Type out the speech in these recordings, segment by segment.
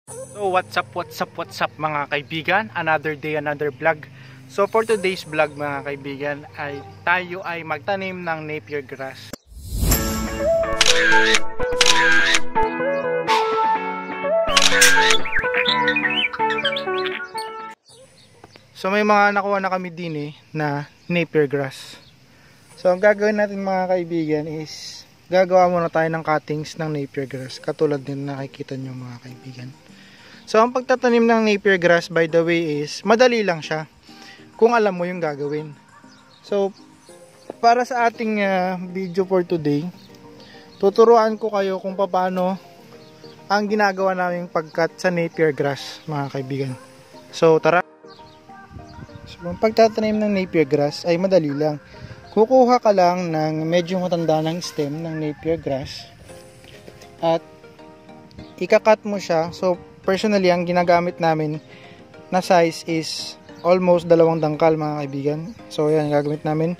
So what's up mga kaibigan, another day, another vlog. So for today's vlog mga kaibigan ay tayo ay magtanim ng Napier grass. So may mga nakuha na kami din na Napier grass. So ang gagawin natin mga kaibigan is gagawa muna tayo ng cuttings ng Napier grass katulad din nakikita nyo mga kaibigan. So ang pagtatanim ng Napier grass by the way is madali lang siya kung alam mo yung gagawin. So para sa ating video for today, tuturuan ko kayo kung paano ang ginagawa naming pagkat sa Napier grass mga kaibigan. So tara. So ang pagtatanim ng Napier grass ay madali lang. Kukuha ka lang ng medyo matanda ng stem ng Napier grass at ikakat mo siya. So personally, ang ginagamit namin na size is almost 2 dangkal mga kaibigan. So yan, gagamit namin.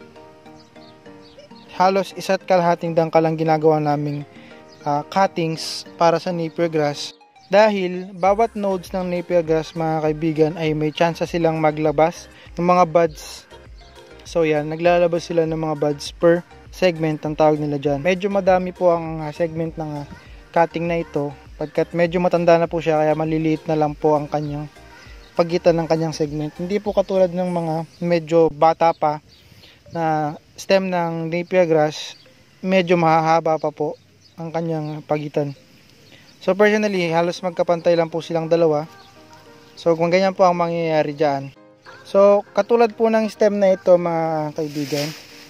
Halos 1.5 dangkal ang ginagawa naming cuttings para sa Napier grass. Dahil bawat nodes ng Napier grass mga kaibigan ay may chance silang maglabas ng mga buds. So yan, naglalabas sila ng mga buds per segment ang tawag nila dyan. Medyo madami po ang segment ng cutting na ito. Pagkat medyo matanda na po siya kaya maliliit na lang po ang kanyang pagitan ng kanyang segment. Hindi po katulad ng mga medyo bata pa na stem ng Napier grass, medyo mahahaba pa po ang kanyang pagitan. So personally, halos magkapantay lang po silang dalawa. So kung ganyan po ang mangyayari dyan. So katulad po ng stem na ito mga kaibigan,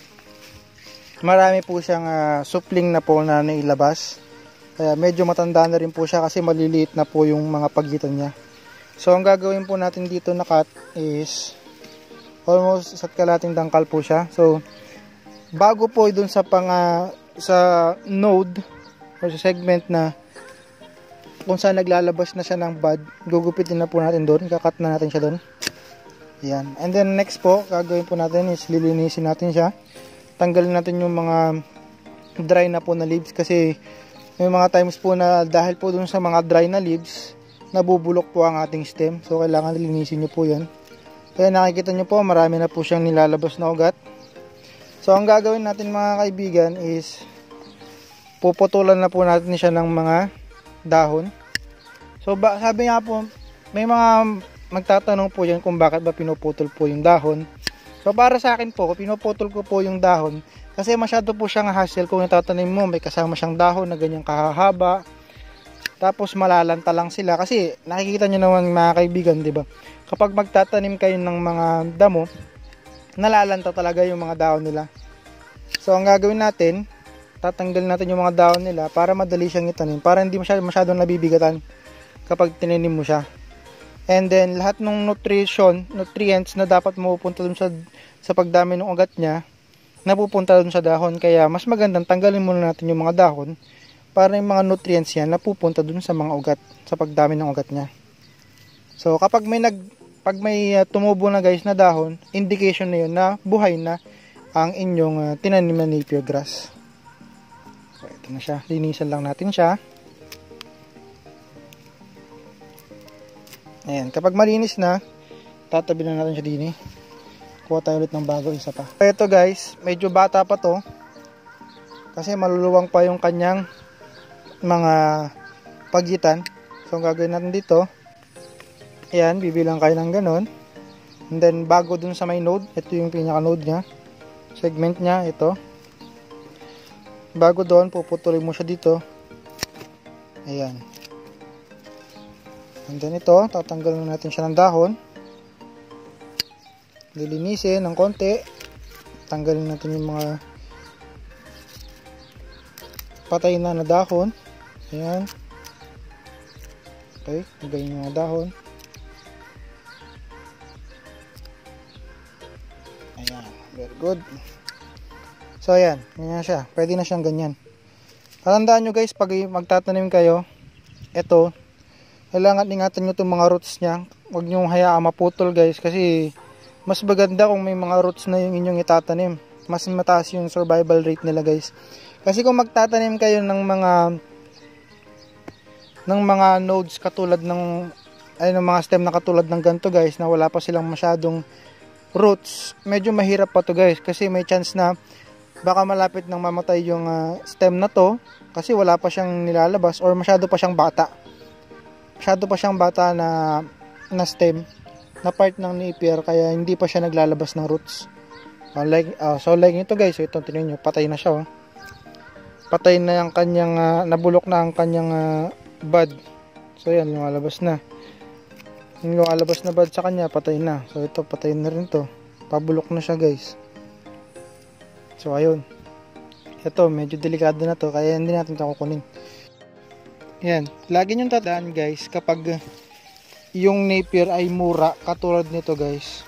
marami po siyang supling na po na nailabas. Kaya medyo matanda na rin po siya kasi maliliit na po yung mga pagitan niya. So ang gagawin po natin dito na cut is almost 1.5 dangkal po siya. So bago po dun sa sa node or sa segment na kung saan naglalabas na siya ng bud, gugupitin na po natin doon. Kakat na natin siya doon. Yan. And then next po, gagawin po natin is lilinisin natin siya. Tanggalin natin yung mga dry na po na leaves kasi may mga times po na dahil po dun sa mga dry na leaves, nabubulok po ang ating stem. So kailangan linisin nyo po yan. Kaya nakikita nyo po, marami na po siyang nilalabas na ugat. So ang gagawin natin mga kaibigan is puputulan na po natin siya ng mga dahon. So sabi nga po, may mga magtatanong po yan kung bakit ba pinuputol po yung dahon. So para sa akin po, pinuputol ko po yung dahon kasi masyado po siyang hassle kung itatanim mo, may kasama siyang dahon na ganyang kahahaba. Tapos malalanta lang sila kasi nakikita nyo naman mga kaibigan, di ba? Kapag magtatanim kayo ng mga damo, nalalanta talaga yung mga dahon nila. So ang gagawin natin, tatanggalin natin yung mga dahon nila para madali siyang itanim, para hindi masyadong nabibigatan kapag tinanim mo siya. And then lahat ng nutrients na dapat mapupunta dun sa pagdami ng ugat niya, napupunta dun sa dahon. Kaya mas magandang tanggalin muna natin yung mga dahon para yung mga nutrients yan napupunta dun sa mga ugat, sa pagdami ng ugat niya. So kapag may tumubo na guys na dahon, indication na yun na buhay na ang inyong tinanim na Napier grass. So ito na siya, linisan lang natin siya. Ayan, kapag malinis na, tatabi na natin siya din. Kuha tayo ulit ng bago, isa pa. Ito guys, medyo bata pa to. Kasi maluluwang pa yung kanyang mga pagitan. So ang gagawin natin dito, ayan, bibilang kayo ng ganon. And then bago dun sa may node, ito yung pinaka node nya. Segment nya, ito. Bago doon, puputulin mo siya dito. Ayan. And then ito, tatanggalin natin siya ng dahon. Lilinisin ng konti. Tanggalin natin yung mga patay na dahon. Ayan. Okay, tanggalin yung mga dahon. Ayan, very good. So ayan, ganyan siya. Pwede na siyang ganyan. Tandaan nyo guys, pag magtatanim kayo, ito, kailangan ingatan nyo itong mga roots nya. Huwag nyo hayaan maputol guys kasi mas maganda kung may mga roots na yung inyong itatanim. Mas mataas yung survival rate nila guys. Kasi kung magtatanim kayo ng mga ng mga nodes katulad ng ng mga stem na katulad ng ganito guys, na wala pa silang masyadong roots, medyo mahirap pa to guys, kasi may chance na baka malapit nang mamatay yung stem na to kasi wala pa siyang nilalabas or masyado pa siyang bata. Masyado pa siyang bata na stem na part ng napier, kaya hindi pa siya naglalabas ng roots. So like ito guys, ito tingnan niyo, patay na siya. Patay na yung kanyang nabulok na ang kanyang bud. So yan, lumalabas na. Yung lumalabas na bud sa kanya, patay na. So ito, patay na rin to. Pabulok na siya guys. So ayun. Ito, medyo delikado na to, kaya hindi natin ito kukunin. Yan, lagi nyo tandaan guys, kapag yung napier ay mura, katulad nito guys,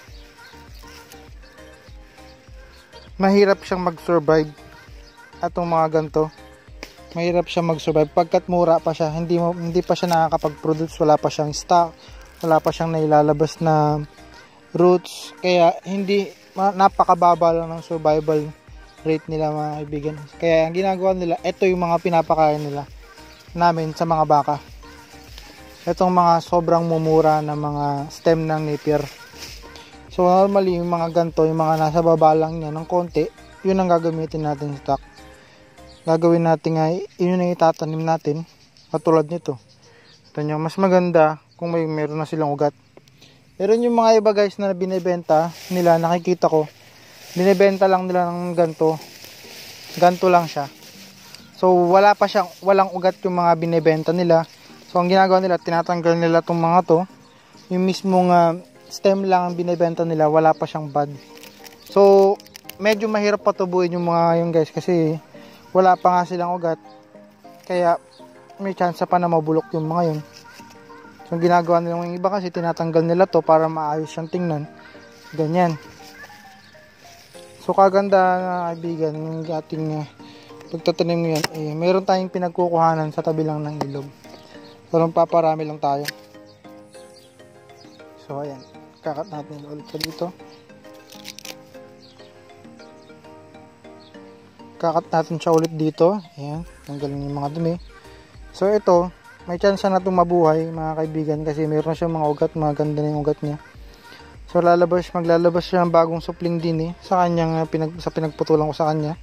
mahirap siyang mag-survive. Atong mga ganito, mahirap siyang mag-survive pagkat mura pa siya, hindi pa siya nakakapag-produce, wala pa siyang stock, wala pa siyang nailalabas na roots, kaya napakababa lang ng survival rate nila mga kaibigan. Kaya ang ginagawa nila, ito yung mga pinapakain nila namin sa mga baka. Itong mga sobrang mumura na mga stem ng napier. So normally yung mga ganito, yung mga nasa baba lang niya ng konti, yun ang gagamitin natin sa stock. Gagawin natin ay yun ang itatanim natin katulad nito. Ito nyo, mas maganda kung meron na silang ugat. Pero yung mga iba guys na binibenta nila, nakikita ko, binibenta lang nila ng ganito lang siya. So walang ugat yung mga binibenta nila. So ang ginagawa nila, tinatanggal nila itong mga to, yung mismong stem lang ang binibenta nila, wala pa siyang bud. So medyo mahirap patubuin yung mga yung guys, kasi wala pa nga silang ugat, kaya may chance pa na mabulok yung mga yun. So ang ginagawa nila yung iba kasi, tinatanggal nila to para maayos siyang tingnan, ganyan. So kaganda na kaibigan yung ating pagtatanim ngayon, meron tayong pinagkukuhanan sa tabi lang ng ilog. So paparami lang tayo. So ayan, kakat natin ulit sa dito. Kakat natin siya ulit dito. Ayan, tanggalin yung mga dumi. So ito, may chance na itong mabuhay mga kaibigan, kasi meron na siyang mga ugat, maganda na yung ugat niya. So maglalabas siya ng bagong supling din sa kanyang sa pinagputulan ko sa kanya.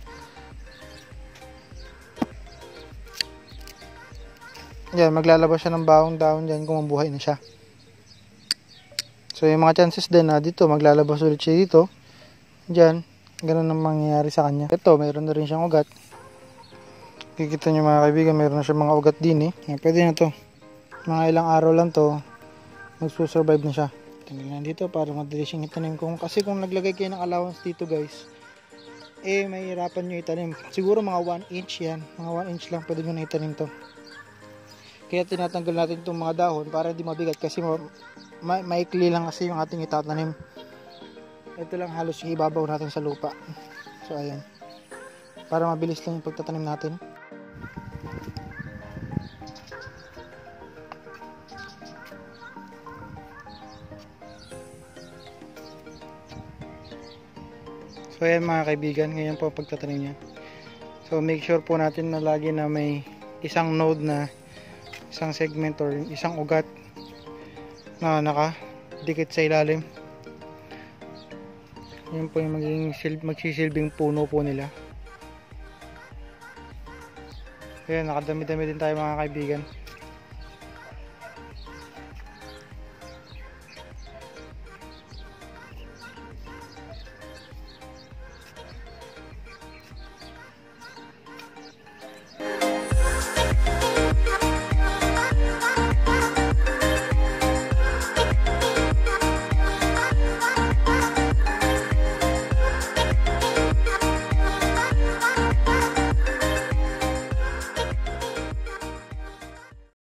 Yan, maglalabas siya ng bagong dahon dyan kung mabuhay na siya. So yung mga chances din na dito maglalabas ulit siya dito. Diyan, ganun ang mangyayari sa kanya. Ito, mayroon na rin siyang ugat. Kikita nyo mga kaibigan, mayroon na siyang mga ugat din Yan, pwede na to. Mga ilang araw lang to, magsusurvive na siya. Tingnan dito para madali siyang itanim. Kasi kung naglagay kayo ng allowance dito guys, mahirapan nyo itanim. Siguro mga 1 inch yan. Mga 1 inch lang pwede nyo na itanim to. Kaya tinatanggal natin itong mga dahon para hindi mabigat, kasi maikli lang kasi yung ating itatanim. Ito lang halos yung ibabaw natin sa lupa. So ayan, para mabilis lang yung pagtatanim natin. So ayan mga kaibigan, ngayon po pagtatanim niya. So make sure po natin na lagi na may isang node na isang segment or isang ugat na nakadikit sa ilalim. Yan po yung magsisilbing puno po nila. Ayan, nakadami-dami din tayo mga kaibigan.